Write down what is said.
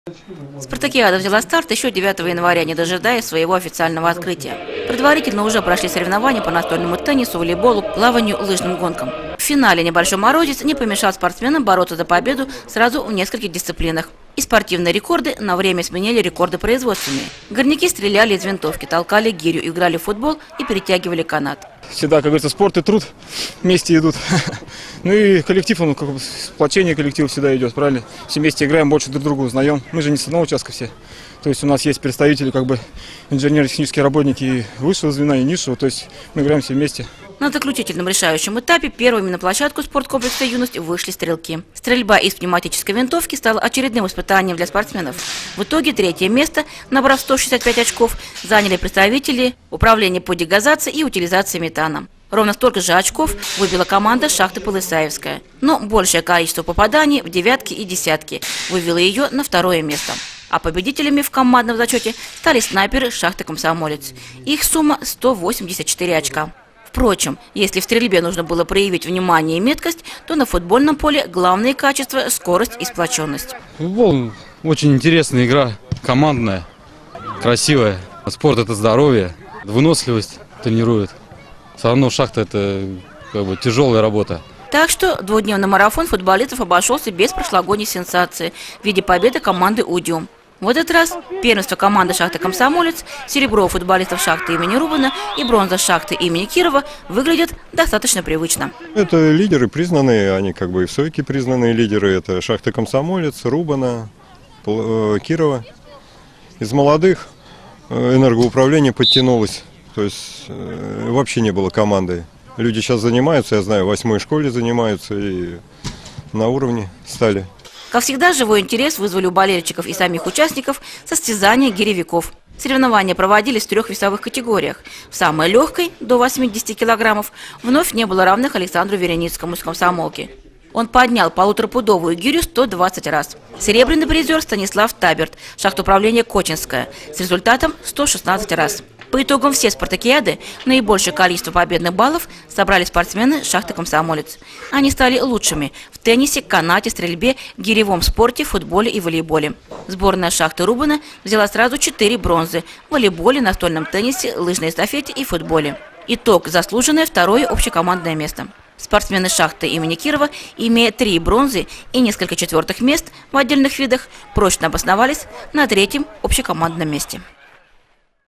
Спартакиада взяла старт еще 9 января, не дожидаясь своего официального открытия. Предварительно уже прошли соревнования по настольному теннису, волейболу, плаванию, лыжным гонкам. В финале небольшой морозец не помешал спортсменам бороться за победу сразу в нескольких дисциплинах. И спортивные рекорды на время сменили рекорды производственные. Горняки стреляли из винтовки, толкали гирю, играли в футбол и перетягивали канат. Всегда, как говорится, спорт и труд вместе идут. Ну и коллектив, он как бы сплочение коллектива всегда идет, правильно? Все вместе играем, больше друг друга узнаем. Мы же не с одного участка все. То есть у нас есть представители, как бы инженерно-технические работники и высшего звена, и низшего. То есть мы играем все вместе. На заключительном решающем этапе первыми на площадку спорткомплекса «Юность» вышли стрелки. Стрельба из пневматической винтовки стала очередным испытанием для спортсменов. В итоге третье место, набрав 165 очков, заняли представители управления по дегазации и утилизации метана. Ровно столько же очков выбила команда шахты Полысаевская. Но большее количество попаданий в девятки и десятки вывело ее на второе место. А победителями в командном зачете стали снайперы шахты «Комсомолец». Их сумма 184 очка. Впрочем, если в стрельбе нужно было проявить внимание и меткость, то на футбольном поле главные качества – скорость и сплоченность. Футбол очень интересная игра, командная, красивая. Спорт – это здоровье, выносливость тренирует. Все равно шахта – это как бы тяжелая работа. Так что двухдневный марафон футболистов обошелся без прошлогодней сенсации в виде победы команды «Удиум». В этот раз первенство команды шахты «Комсомолец», серебро футболистов шахты имени Рубана и бронза шахты имени Кирова выглядят достаточно привычно. Это лидеры признанные, они как бы и в Сойке признанные лидеры. Это шахта «Комсомолец», Рубана, Кирова. Из молодых энергоуправление подтянулось, то есть вообще не было команды. Люди сейчас занимаются, я знаю, в 8-й школе занимаются и на уровне стали. Как всегда, живой интерес вызвали у болельщиков и самих участников состязания гиревиков. Соревнования проводились в 3 весовых категориях. В самой легкой, до 80 килограммов, вновь не было равных Александру Вереницкому из комсомолки. Он поднял 1,5-пудовую гирю 120 раз. Серебряный призер Станислав Таберт, шахтуправление Кочинская, с результатом 116 раз. По итогам всей спартакиады наибольшее количество победных баллов собрали спортсмены шахты «Комсомолец». Они стали лучшими в теннисе, канате, стрельбе, гиревом спорте, футболе и волейболе. Сборная шахты Рубана взяла сразу 4 бронзы в волейболе, настольном теннисе, лыжной эстафете и футболе. Итог – заслуженное второе общекомандное место. Спортсмены шахты имени Кирова, имея 3 бронзы и несколько четвертых мест в отдельных видах, прочно обосновались на 3-м общекомандном месте.